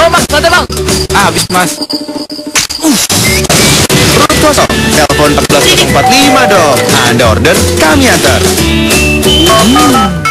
Oh, Mas, sate, Bang. Habis, Mas. Kosong. Telepon 14045 dong. Anda order, kami antar.